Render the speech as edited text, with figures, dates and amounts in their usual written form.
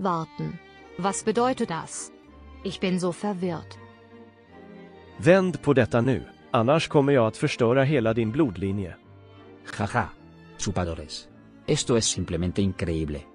Warten. Was bedeutet das? Ich bin so verwirrt. Vänd på detta nu, annars kommer jag att förstöra hela din blodlinje. Jaja. Chupadores. Esto es simplemente increíble.